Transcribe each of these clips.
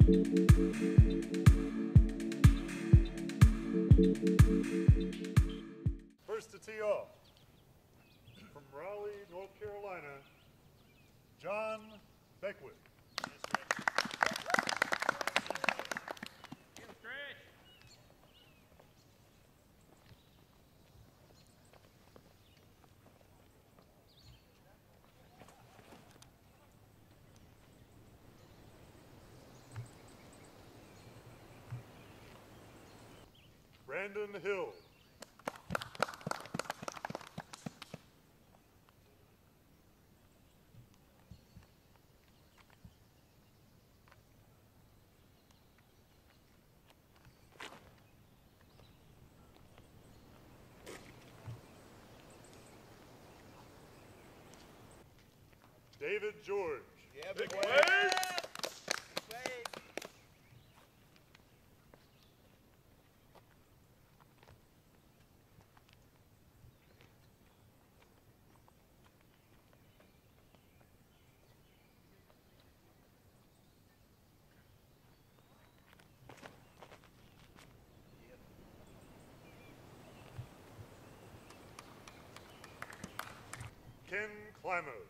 First to tee off, from Raleigh, North Carolina, John Beckwith. Brandon Hill. David George. Yeah, big wave. Ken Climo.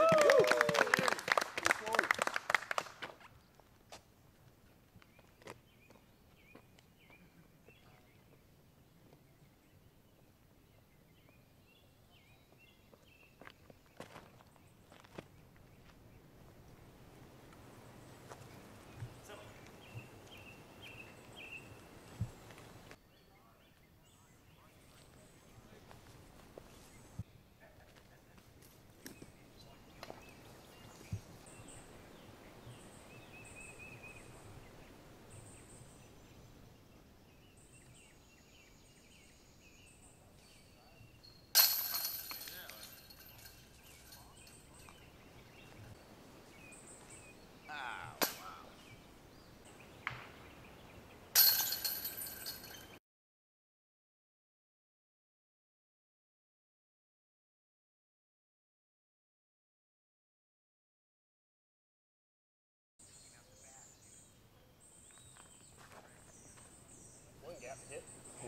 One gap hit.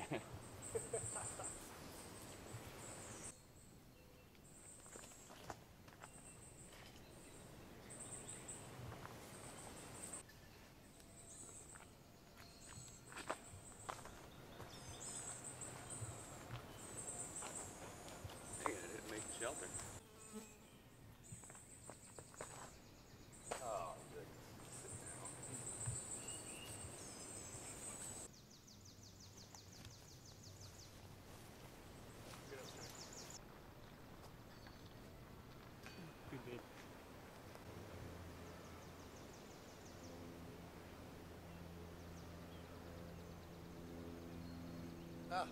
Dang it, I didn't make the shelter. Oh, good. Ah.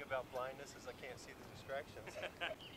about blindness is I can't see the distractions.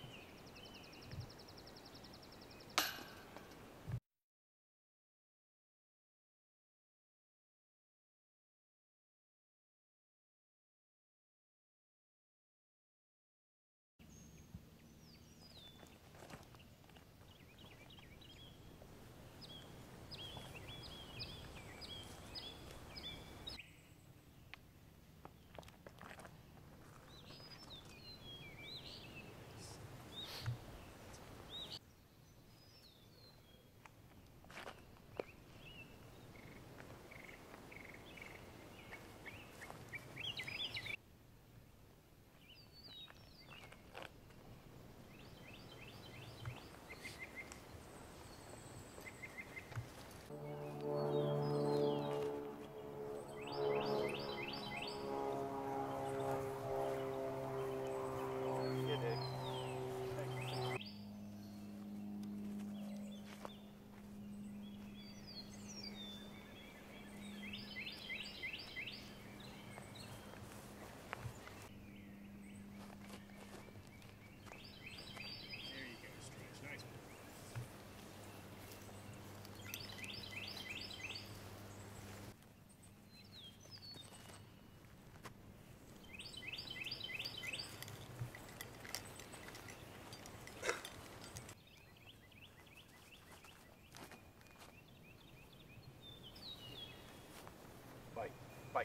Bite. Bite.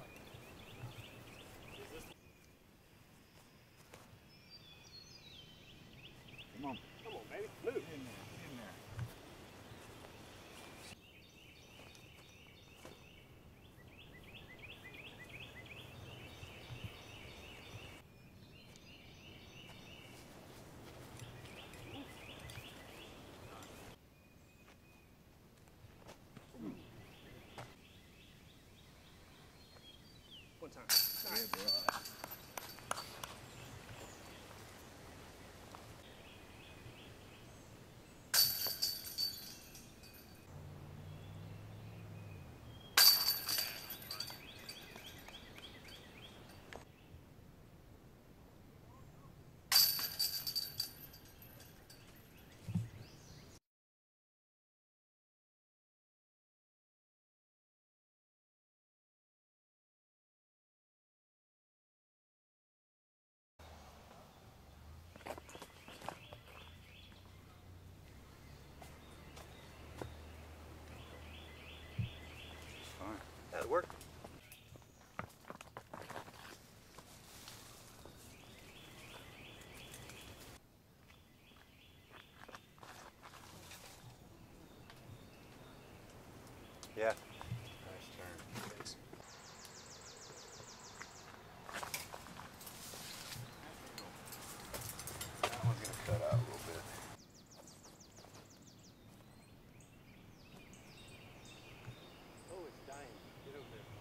Come on. Come on, baby. Move. Get in there. Get in there. One time. Good, bro. Fine. That'll work. Yeah. Nice turn. Thanks. That one's gonna cut out a little bit. Oh, it's dying. Get over there.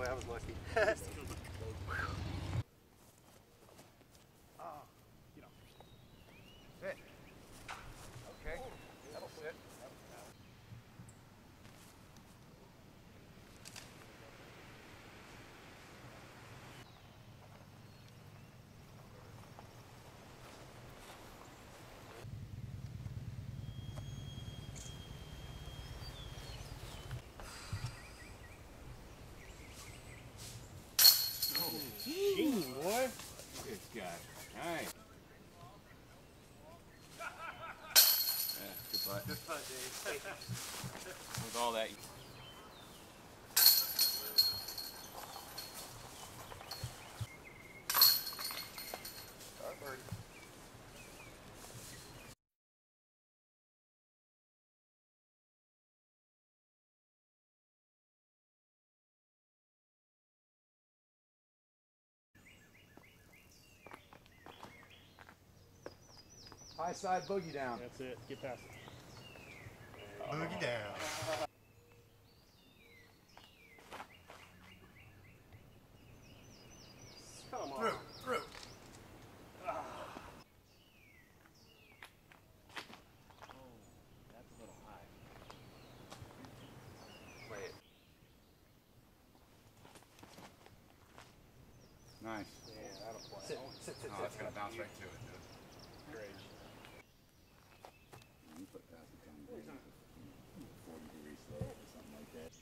Boy, I was lucky. Sit. Okay. That'll sit. Gene, boy. This guy. Nice. Yeah, good putt. Good putt, Dave. With all that. Start birdie. High side boogie down. That's it. Get past it. Boogie down. Come on. Through. That's a little high. Play it. Nice. Yeah, that'll play. Sit, oh, that's gonna bounce right to it. Great. You put past the 40 degrees slope or something like that.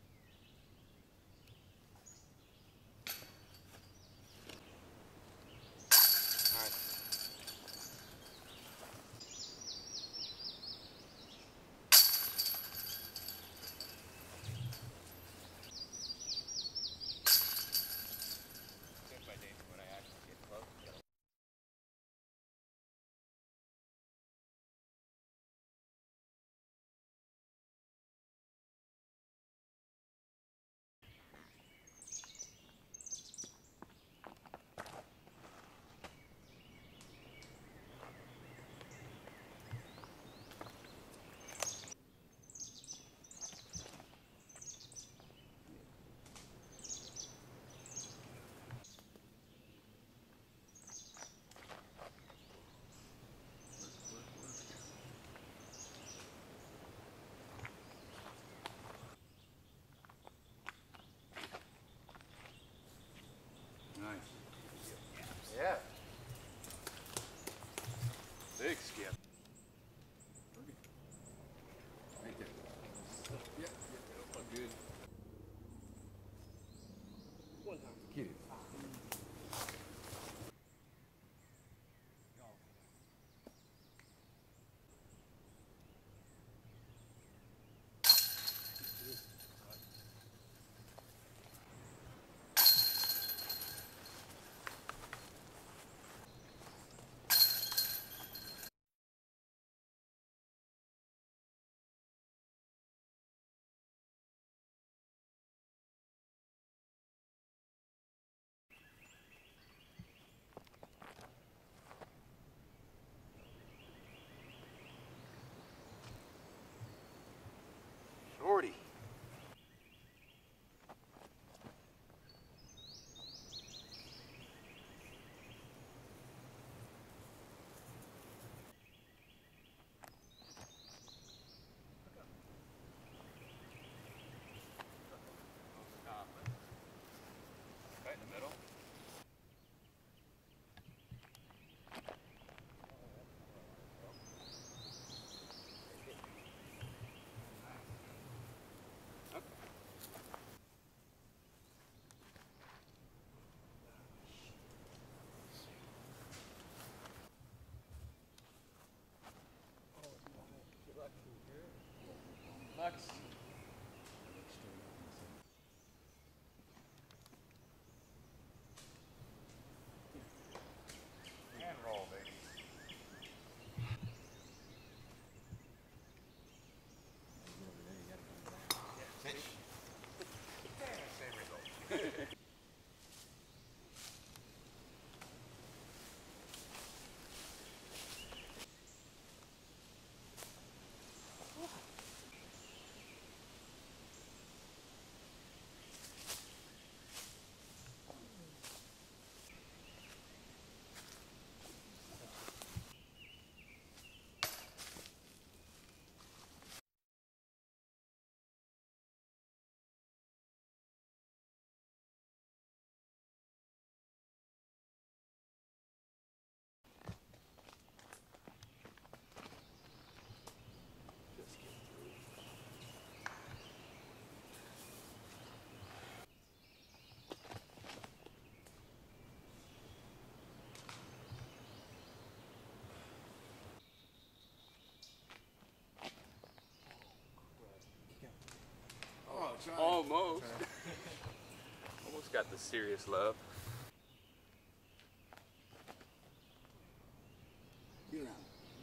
Yeah. Big skip. Right there. Yep, good. One time. Get it. Shorty. Right in the middle. Bucks. And roll, baby. Same result. Almost. Almost got the serious love. Get around.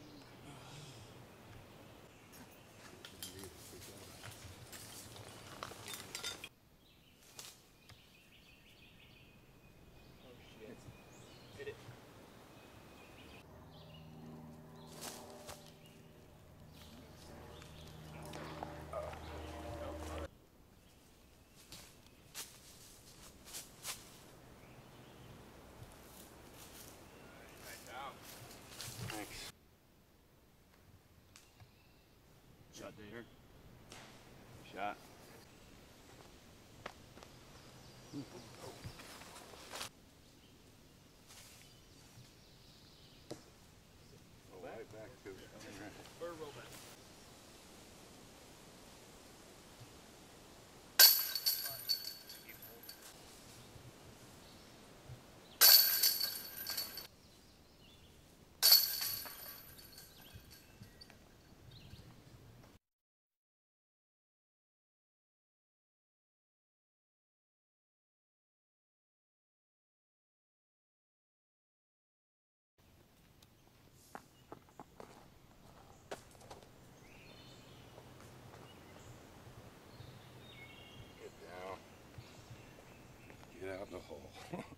Oh shit. Hit it. Thanks. Shot, David. Shot. Oh, right back to it. Or roll back. Get down. Get out the hole.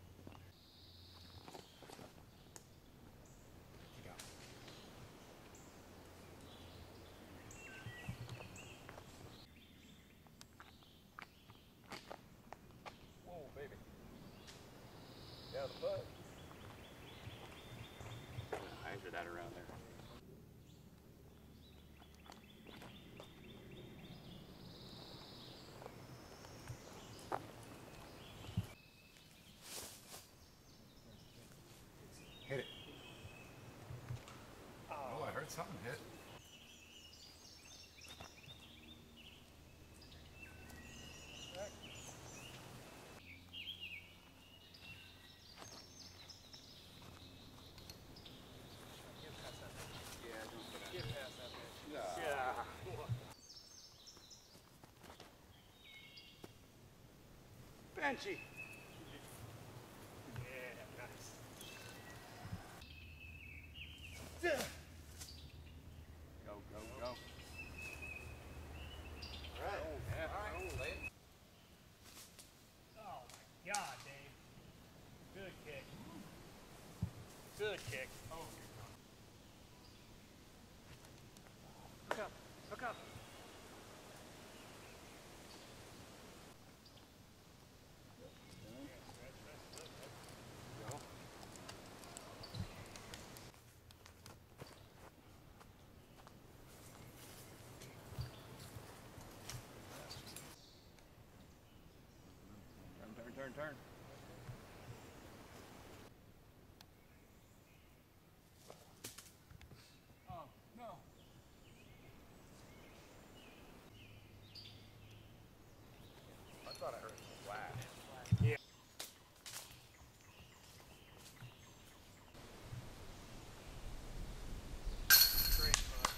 Whoa, baby. Yeah, the butt. Eyes are that around there. Hit it. Oh, I heard something hit. Get past that bitch. Yeah. Yeah. Banshee. Yeah, nice. Go, go, go. Alright. Yeah. Oh my god, Dave. Good kick. Good kick. Oh, look up. Look up. Turn. Oh, no. I thought I heard a flash. Yeah. Great, bud.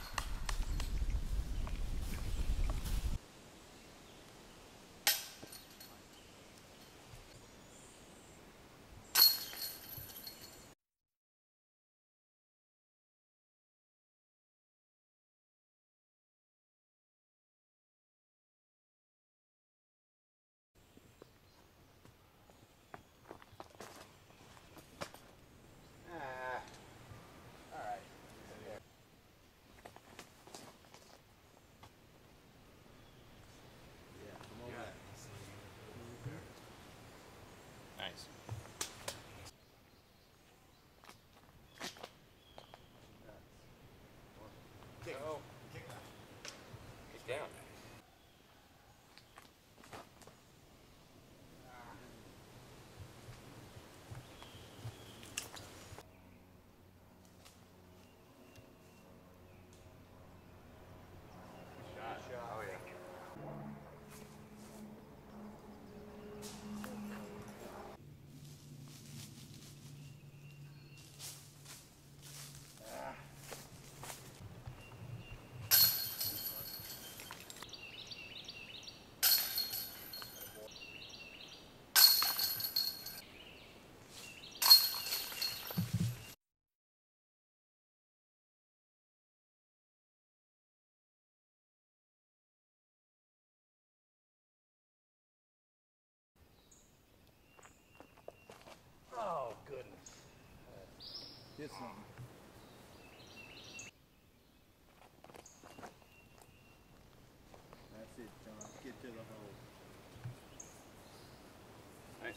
Get something. That's it, John. Get to the hole. Nice.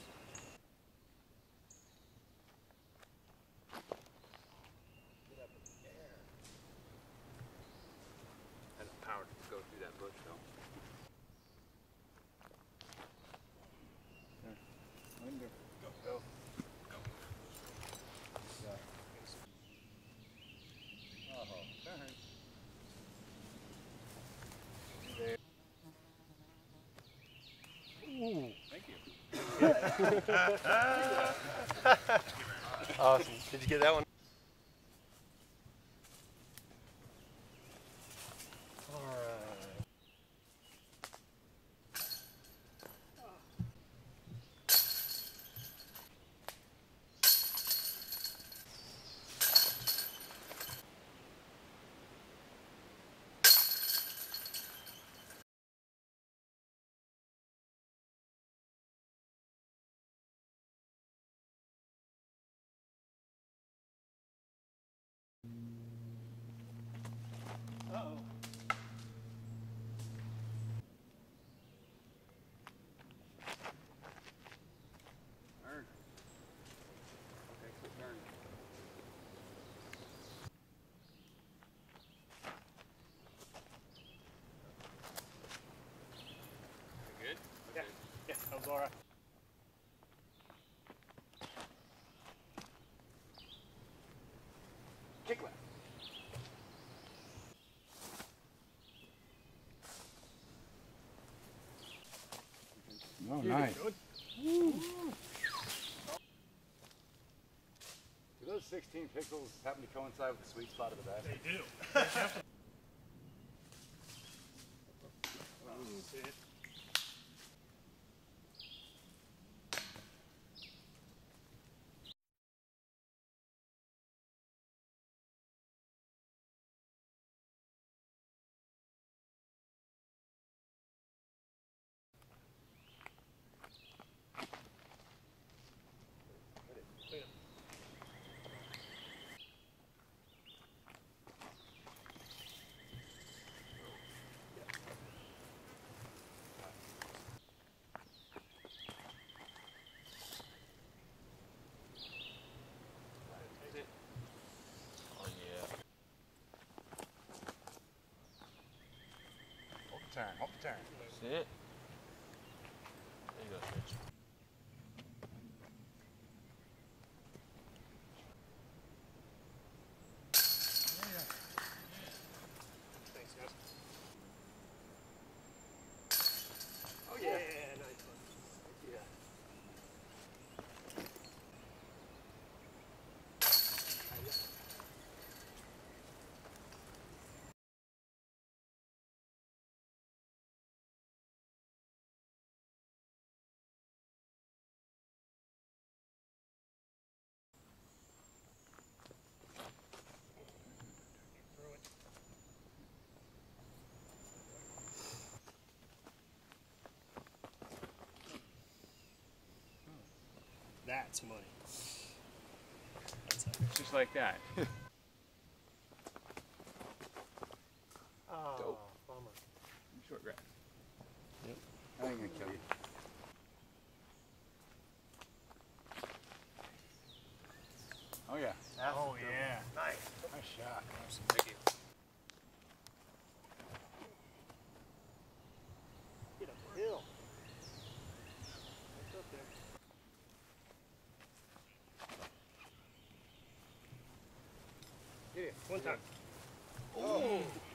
Had the power to go through that bush though. Under. Go. Yeah. Oh, turn. Thank you. Awesome. Did you get that one? All right. Uh-oh. Turn. Takes a turn. You good? Yeah. Yeah, that was all right. Kick left. Oh, nice. Good. Do those 16 pixels happen to coincide with the sweet spot of the bat? They do. See it? Clean it. Oh yeah. Hold the turn, hold the turn. See it? There you go, Rich. Thanks, guys. Oh yeah, nice one. Yeah. Throw it. That's money. That's it. Just like that. Oh, Dope. bummer. Short grass. I ain't gonna kill you. Oh yeah. Oh yeah. Nice. Nice shot. Thank you. Get up the hill. What's up there? Get it. One time. Oh.